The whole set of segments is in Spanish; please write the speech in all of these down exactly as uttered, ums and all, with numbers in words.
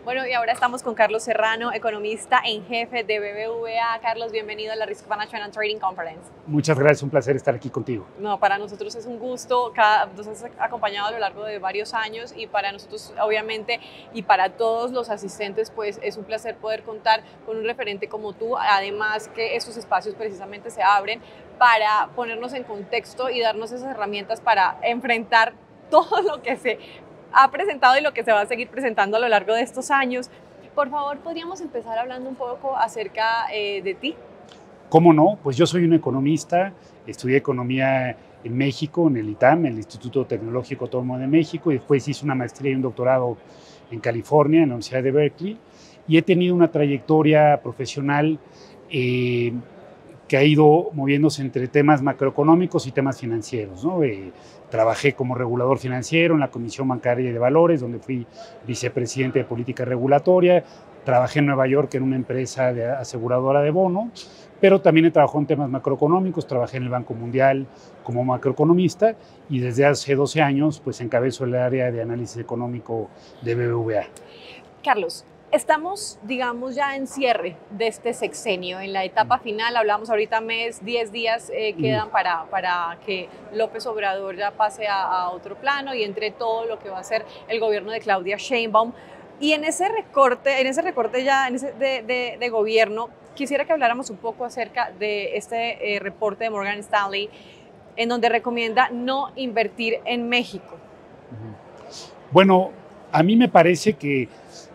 Bueno, y ahora estamos con Carlos Serrano, economista en jefe de B B V A. Carlos, bienvenido a la Risk Management and Trading Conference. Muchas gracias, un placer estar aquí contigo. No, para nosotros es un gusto, cada, nos has acompañado a lo largo de varios años y para nosotros obviamente y para todos los asistentes pues es un placer poder contar con un referente como tú, además que esos espacios precisamente se abren para ponernos en contexto y darnos esas herramientas para enfrentar todo lo que se ha presentado y lo que se va a seguir presentando a lo largo de estos años. Por favor, ¿podríamos empezar hablando un poco acerca eh, de ti? ¿Cómo no? Pues yo soy un economista, estudié economía en México, en el I T A M, el Instituto Tecnológico Autónomo de México, y después hice una maestría y un doctorado en California, en la Universidad de Berkeley, y he tenido una trayectoria profesional eh, que ha ido moviéndose entre temas macroeconómicos y temas financieros, ¿no? Eh, trabajé como regulador financiero en la Comisión Bancaria de Valores, donde fui vicepresidente de política regulatoria. Trabajé en Nueva York en una empresa de aseguradora de bonos, pero también he trabajado en temas macroeconómicos. Trabajé en el Banco Mundial como macroeconomista y desde hace doce años pues encabezo el área de análisis económico de B B V A. Carlos, estamos, digamos, ya en cierre de este sexenio, en la etapa final. Hablamos ahorita mes, diez días eh, quedan para, para que López Obrador ya pase a, a otro plano y entre todo lo que va a ser el gobierno de Claudia Sheinbaum. Y en ese recorte, en ese recorte ya en ese de, de, de gobierno, quisiera que habláramos un poco acerca de este eh, reporte de Morgan Stanley, en donde recomienda no invertir en México. Bueno, a mí me parece que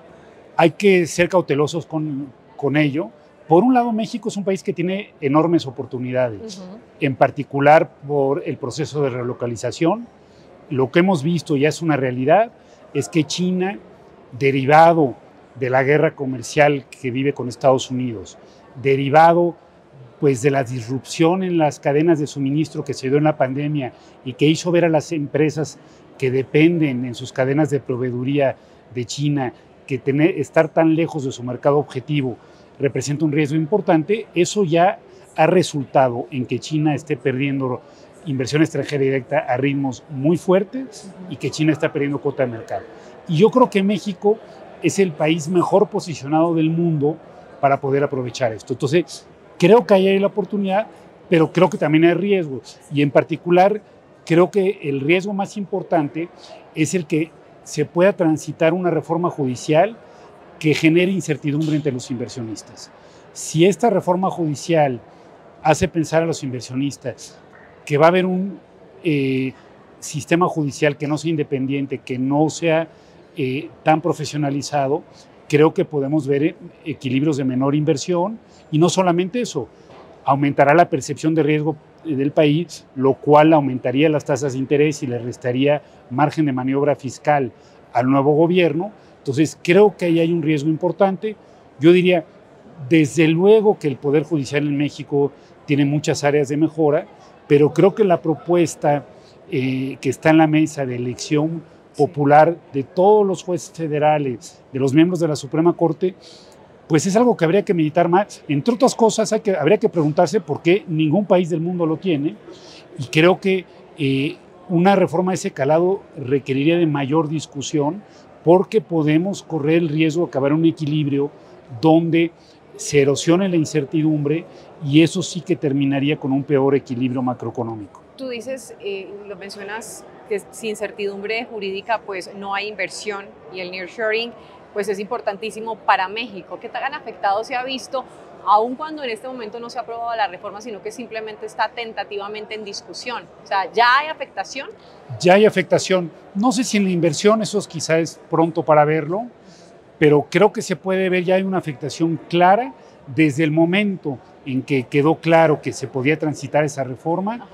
hay que ser cautelosos con, con ello. Por un lado, México es un país que tiene enormes oportunidades, uh-huh. en particular por el proceso de relocalización. Lo que hemos visto ya es una realidad, es que China, derivado de la guerra comercial que vive con Estados Unidos, derivado pues, de la disrupción en las cadenas de suministro que se dio en la pandemia y que hizo ver a las empresas que dependen en sus cadenas de proveeduría de China que tener, estar tan lejos de su mercado objetivo representa un riesgo importante. Eso ya ha resultado en que China esté perdiendo inversión extranjera directa a ritmos muy fuertes y que China está perdiendo cuota de mercado. Y yo creo que México es el país mejor posicionado del mundo para poder aprovechar esto. Entonces, creo que ahí hay la oportunidad, pero creo que también hay riesgos. Y en particular, creo que el riesgo más importante es el que se pueda transitar una reforma judicial que genere incertidumbre entre los inversionistas. Si esta reforma judicial hace pensar a los inversionistas que va a haber un eh, sistema judicial que no sea independiente, que no sea eh, tan profesionalizado, creo que podemos ver equilibrios de menor inversión y no solamente eso, aumentará la percepción de riesgo del país, lo cual aumentaría las tasas de interés y le restaría margen de maniobra fiscal al nuevo gobierno. Entonces, creo que ahí hay un riesgo importante. Yo diría, desde luego que el Poder Judicial en México tiene muchas áreas de mejora, pero creo que la propuesta eh, que está en la mesa de elección popular de todos los jueces federales, de los miembros de la Suprema Corte, pues es algo que habría que meditar más. Entre otras cosas, hay que, habría que preguntarse por qué ningún país del mundo lo tiene, y creo que eh, una reforma de ese calado requeriría de mayor discusión, porque podemos correr el riesgo de acabar en un equilibrio donde se erosione la incertidumbre y eso sí que terminaría con un peor equilibrio macroeconómico. Tú dices, eh, lo mencionas, que sin certidumbre jurídica pues no hay inversión y el nearshoring pues es importantísimo para México. ¿Qué tan afectado se ha visto, aun cuando en este momento no se ha aprobado la reforma, sino que simplemente está tentativamente en discusión? O sea, ¿ya hay afectación? Ya hay afectación. No sé si en la inversión, eso es quizás es pronto para verlo, pero creo que se puede ver ya hay una afectación clara desde el momento en que quedó claro que se podía transitar esa reforma. Ajá.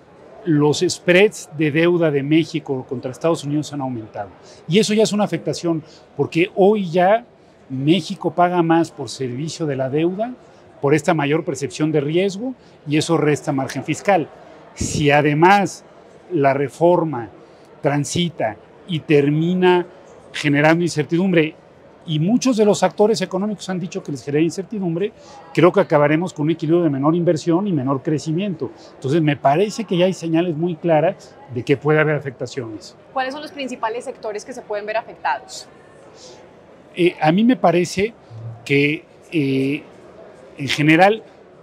Los spreads de deuda de México contra Estados Unidos han aumentado. Y eso ya es una afectación, porque hoy ya México paga más por servicio de la deuda, por esta mayor percepción de riesgo, y eso resta margen fiscal. Si además la reforma transita y termina generando incertidumbre, y muchos de los actores económicos han dicho que les genera incertidumbre, creo que acabaremos con un equilibrio de menor inversión y menor crecimiento. Entonces, me parece que ya hay señales muy claras de que puede haber afectaciones. ¿Cuáles son los principales sectores que se pueden ver afectados? eh, a mí me parece que eh, en general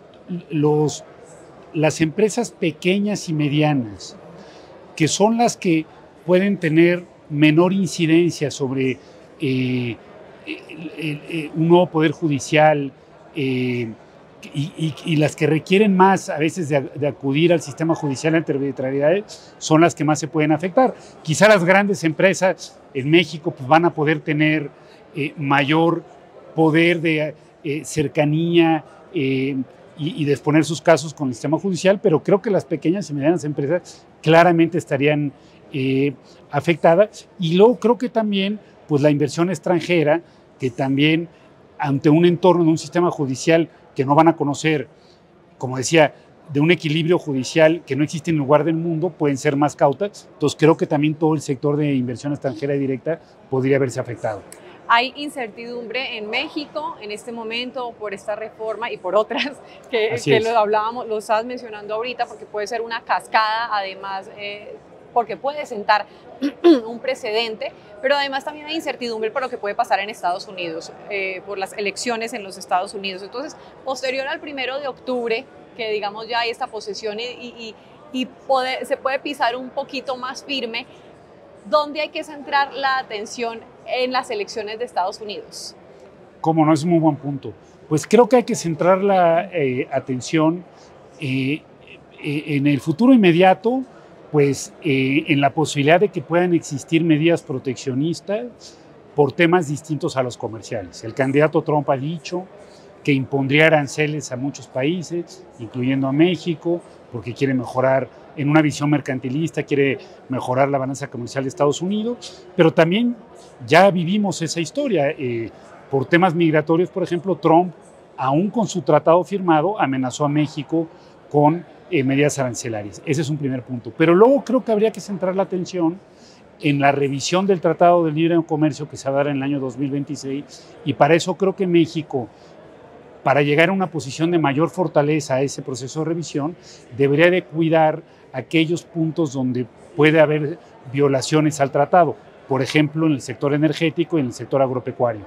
los, las empresas pequeñas y medianas, que son las que pueden tener menor incidencia sobre eh, el, el, el, un nuevo poder judicial, eh, Y, y, y las que requieren más a veces de, de acudir al sistema judicial ante arbitrariedades son las que más se pueden afectar. Quizá las grandes empresas en México pues, van a poder tener eh, mayor poder de eh, cercanía eh, y, y de exponer sus casos con el sistema judicial, pero creo que las pequeñas y medianas empresas claramente estarían eh, afectadas. Y luego creo que también pues, la inversión extranjera, que también ante un entorno de un sistema judicial que no van a conocer, como decía, de un equilibrio judicial que no existe en lugar del mundo, pueden ser más cautas. Entonces creo que también todo el sector de inversión extranjera directa podría verse afectado. Hay incertidumbre en México en este momento por esta reforma y por otras que, que lo hablábamos, lo estabas mencionando ahorita, porque puede ser una cascada, además, eh, porque puede sentar un precedente, pero además también hay incertidumbre por lo que puede pasar en Estados Unidos, eh, por las elecciones en los Estados Unidos. Entonces, posterior al primero de octubre, que digamos ya hay esta posesión y, y, y poder, se puede pisar un poquito más firme, ¿dónde hay que centrar la atención en las elecciones de Estados Unidos? Como no, es un muy buen punto. Pues creo que hay que centrar la eh, atención eh, eh, en el futuro inmediato, pues eh, en la posibilidad de que puedan existir medidas proteccionistas por temas distintos a los comerciales. El candidato Trump ha dicho que impondría aranceles a muchos países, incluyendo a México, porque quiere mejorar, en una visión mercantilista, quiere mejorar la balanza comercial de Estados Unidos, pero también ya vivimos esa historia. Eh, por temas migratorios, por ejemplo, Trump, aún con su tratado firmado, amenazó a México con Eh, medidas arancelarias. Ese es un primer punto. Pero luego creo que habría que centrar la atención en la revisión del Tratado de Libre Comercio que se va a dar en el año dos mil veintiséis, y para eso creo que México, para llegar a una posición de mayor fortaleza a ese proceso de revisión, debería de cuidar aquellos puntos donde puede haber violaciones al tratado, por ejemplo, en el sector energético y en el sector agropecuario.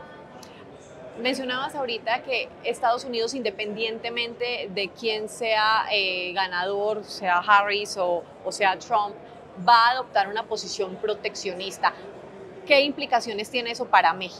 Mencionabas ahorita que Estados Unidos, independientemente de quién sea eh, ganador, sea Harris o, o sea Trump, va a adoptar una posición proteccionista. ¿Qué implicaciones tiene eso para México?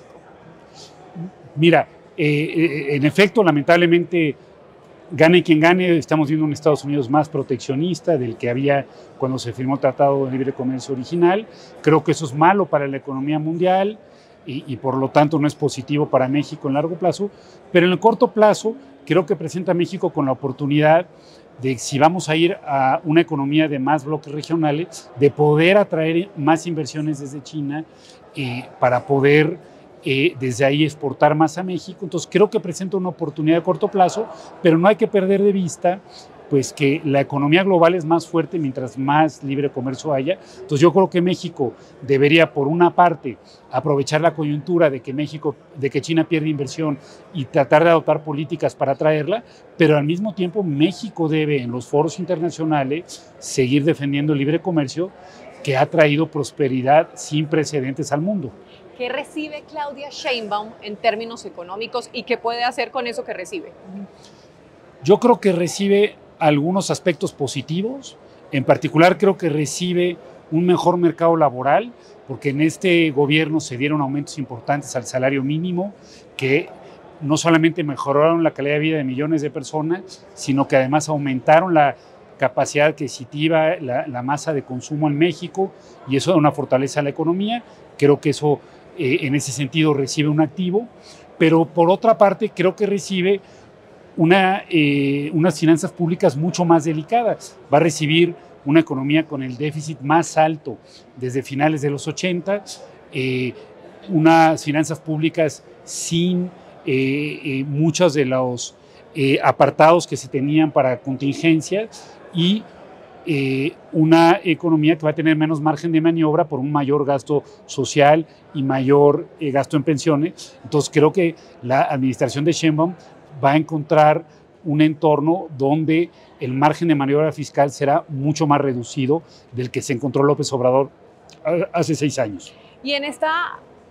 Mira, eh, en efecto, lamentablemente, gane quien gane, estamos viendo un Estados Unidos más proteccionista del que había cuando se firmó el Tratado de Libre Comercio original. Creo que eso es malo para la economía mundial. Y, y por lo tanto no es positivo para México en largo plazo, pero en el corto plazo creo que presenta a México con la oportunidad de, si vamos a ir a una economía de más bloques regionales, de poder atraer más inversiones desde China eh, para poder eh, desde ahí exportar más a México. Entonces creo que presenta una oportunidad a corto plazo, pero no hay que perder de vista pues que la economía global es más fuerte mientras más libre comercio haya. Entonces yo creo que México debería, por una parte, aprovechar la coyuntura de que México, de que China pierde inversión y tratar de adoptar políticas para atraerla, pero al mismo tiempo México debe en los foros internacionales seguir defendiendo el libre comercio, que ha traído prosperidad sin precedentes al mundo. ¿Qué recibe Claudia Sheinbaum en términos económicos y qué puede hacer con eso que recibe? Yo creo que recibe algunos aspectos positivos. En particular creo que recibe un mejor mercado laboral, porque en este gobierno se dieron aumentos importantes al salario mínimo que no solamente mejoraron la calidad de vida de millones de personas, sino que además aumentaron la capacidad adquisitiva, la, la masa de consumo en México, y eso da una fortaleza a la economía. Creo que eso eh, en ese sentido recibe un activo, pero por otra parte creo que recibe Una, eh, unas finanzas públicas mucho más delicadas. Va a recibir una economía con el déficit más alto desde finales de los ochenta, eh, unas finanzas públicas sin eh, eh, muchos de los eh, apartados que se tenían para contingencias, y eh, una economía que va a tener menos margen de maniobra por un mayor gasto social y mayor eh, gasto en pensiones. Entonces creo que la administración de Sheinbaum va a encontrar un entorno donde el margen de maniobra fiscal será mucho más reducido del que se encontró López Obrador hace seis años. Y en esta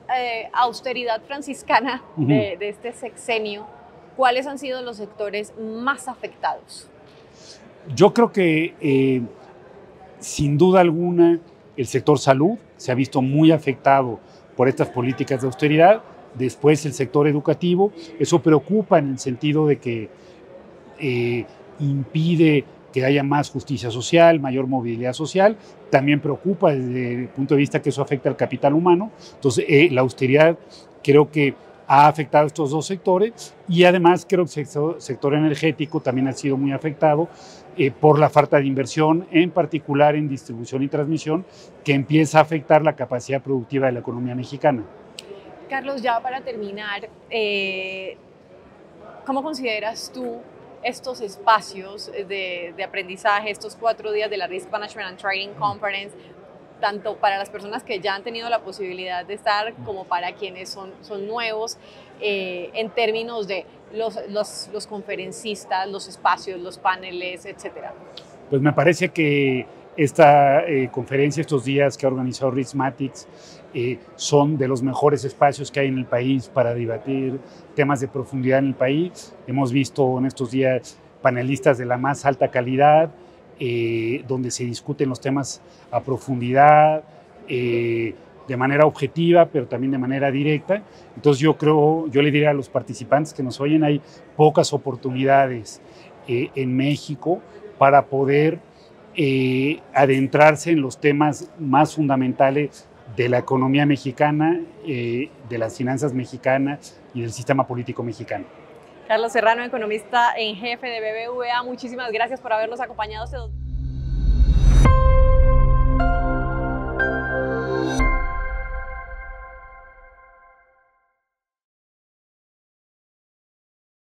eh, austeridad franciscana uh-huh. de, de este sexenio, ¿cuáles han sido los sectores más afectados? Yo creo que, eh, sin duda alguna, el sector salud se ha visto muy afectado por estas políticas de austeridad. Después el sector educativo, eso preocupa en el sentido de que eh, impide que haya más justicia social, mayor movilidad social. También preocupa desde el punto de vista que eso afecta al capital humano. Entonces, eh, la austeridad creo que ha afectado a estos dos sectores, y además creo que el sector, sector energético también ha sido muy afectado eh, por la falta de inversión, en particular en distribución y transmisión, que empieza a afectar la capacidad productiva de la economía mexicana. Carlos, ya para terminar, eh, ¿cómo consideras tú estos espacios de, de aprendizaje, estos cuatro días de la Risk Management and Trading Conference, tanto para las personas que ya han tenido la posibilidad de estar como para quienes son, son nuevos, eh, en términos de los, los, los conferencistas, los espacios, los paneles, etcétera? Pues me parece que esta eh, conferencia, estos días que ha organizado Riskmatics, eh, son de los mejores espacios que hay en el país para debatir temas de profundidad en el país. Hemos visto en estos días panelistas de la más alta calidad, eh, donde se discuten los temas a profundidad, eh, de manera objetiva, pero también de manera directa. Entonces yo creo, yo le diría a los participantes que nos oyen, hay pocas oportunidades eh, en México para poder eh, adentrarse en los temas más fundamentales de la economía mexicana, eh, de las finanzas mexicanas y del sistema político mexicano. Carlos Serrano, economista en jefe de B B V A, muchísimas gracias por habernos acompañado este